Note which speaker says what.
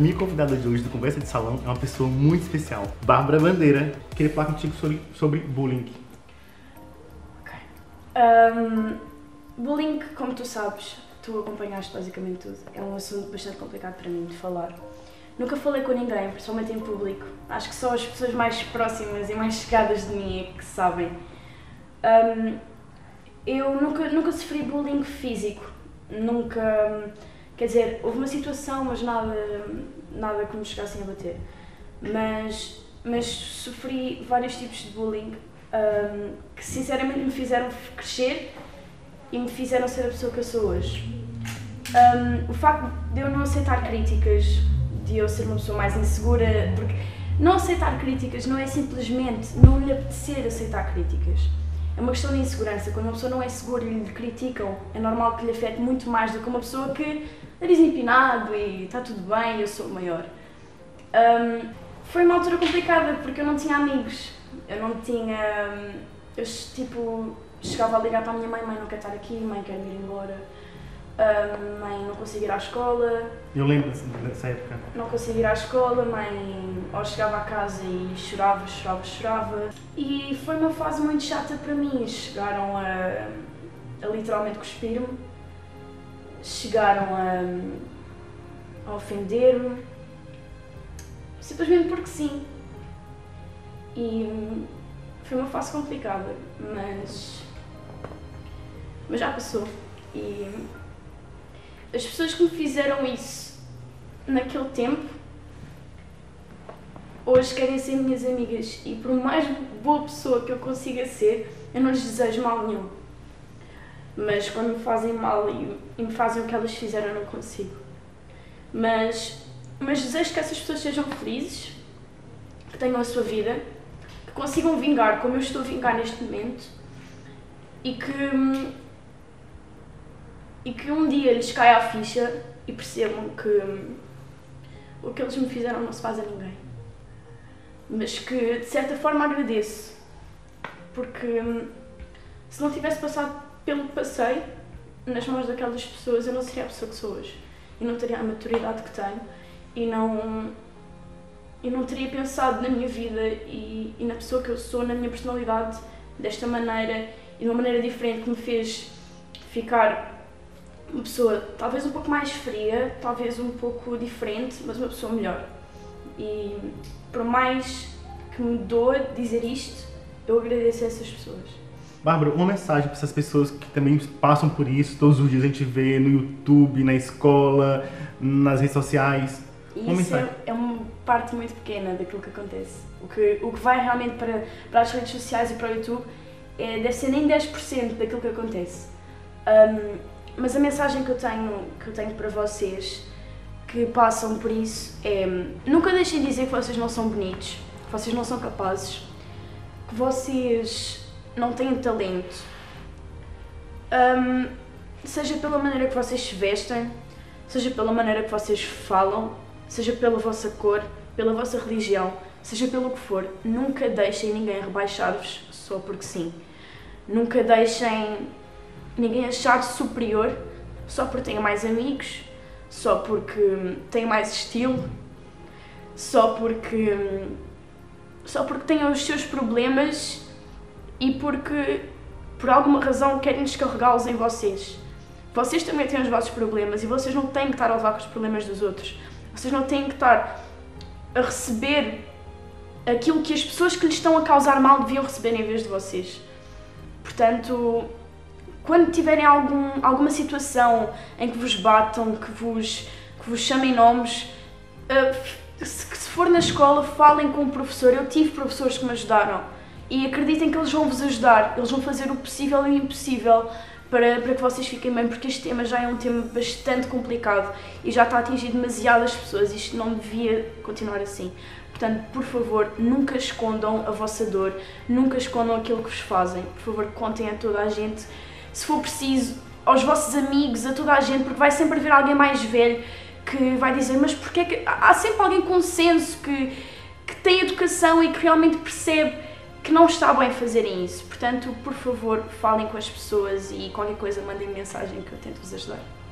Speaker 1: minha convidada de hoje do Conversa de Salão é uma pessoa muito especial, Bárbara Bandeira. Queria falar contigo sobre bullying.
Speaker 2: Bullying, como tu sabes, tu acompanhaste basicamente tudo, é um assunto bastante complicado para mim de falar. Nunca falei com ninguém, principalmente em público. Acho que só as pessoas mais próximas e mais chegadas de mim é que sabem. Eu nunca sofri bullying físico, nunca... Quer dizer, houve uma situação, mas nada que me chegassem a bater. Mas sofri vários tipos de bullying que sinceramente me fizeram crescer e me fizeram ser a pessoa que eu sou hoje. O facto de eu não aceitar críticas, de eu ser uma pessoa mais insegura, porque não aceitar críticas não é simplesmente não lhe apetecer aceitar críticas. É uma questão de insegurança. Quando uma pessoa não é segura e lhe criticam, é normal que lhe afete muito mais do que uma pessoa que nariz empinado e está tudo bem, eu sou o maior. Foi uma altura complicada porque eu não tinha amigos. Eu não tinha... Eu chegava a ligar para a minha mãe, não quero estar aqui, mãe, quero ir embora. Mãe, não consigo ir à escola.
Speaker 1: Eu lembro dessa época.
Speaker 2: Não consigo ir à escola, mãe, ou chegava a casa e chorava. E foi uma fase muito chata para mim. Chegaram a literalmente cuspir-me, chegaram a ofender-me, simplesmente porque sim. E foi uma fase complicada, mas já passou. E as pessoas que me fizeram isso naquele tempo, hoje querem ser minhas amigas e por mais boa pessoa que eu consiga ser, eu não lhes desejo mal nenhum. Mas quando me fazem mal e me fazem o que elas fizeram, eu não consigo. Mas desejo que essas pessoas sejam felizes, que tenham a sua vida, que consigam vingar como eu estou a vingar neste momento e que um dia lhes caia a ficha e percebam que o que eles me fizeram não se faz a ninguém. Mas que, de certa forma, agradeço. Porque se não tivesse passado pelo que passei, nas mãos daquelas pessoas, eu não seria a pessoa que sou hoje. E não teria a maturidade que tenho. E não teria pensado na minha vida e na pessoa que eu sou, na minha personalidade, desta maneira e de uma maneira diferente que me fez ficar uma pessoa talvez um pouco mais fria, talvez um pouco diferente, mas uma pessoa melhor. E por mais que me doa dizer isto, eu agradeço a essas pessoas.
Speaker 1: Bárbara, uma mensagem para essas pessoas que também passam por isso, todos os dias a gente vê no YouTube, na escola, nas redes sociais.
Speaker 2: Isso é uma parte muito pequena daquilo que acontece. O que vai realmente para as redes sociais e para o YouTube deve ser nem 10% daquilo que acontece. Mas a mensagem que eu tenho para vocês que passam por isso é: nunca deixem de dizer que vocês não são bonitos, que vocês não são capazes, que vocês não têm talento, seja pela maneira que vocês se vestem, seja pela maneira que vocês falam, seja pela vossa cor, pela vossa religião, seja pelo que for. Nunca deixem ninguém rebaixar-vos só porque sim. Nunca deixem ninguém achar-se superior só porque tem mais amigos, só porque tem mais estilo, só porque tenham os seus problemas e porque por alguma razão querem descarregá-los em vocês. Vocês também têm os vossos problemas e vocês não têm que estar a levar com os problemas dos outros. Vocês não têm que estar a receber aquilo que as pessoas que lhes estão a causar mal deviam receber em vez de vocês. Portanto, quando tiverem alguma situação em que vos batam, que vos chamem nomes, se for na escola, falem com o professor. Eu tive professores que me ajudaram e acreditem que eles vão vos ajudar. Eles vão fazer o possível e o impossível para que vocês fiquem bem, porque este tema já é um tema bastante complicado e já está a atingir demasiadas pessoas. Isto não devia continuar assim. Portanto, por favor, nunca escondam a vossa dor, nunca escondam aquilo que vos fazem. Por favor, contem a toda a gente. Se for preciso, aos vossos amigos, a toda a gente, porque vai sempre haver alguém mais velho que vai dizer: mas porquê que... Há sempre alguém com senso que tem educação e que realmente percebe que não está bem fazerem isso. Portanto, por favor, falem com as pessoas e qualquer coisa mandem mensagem que eu tento vos ajudar.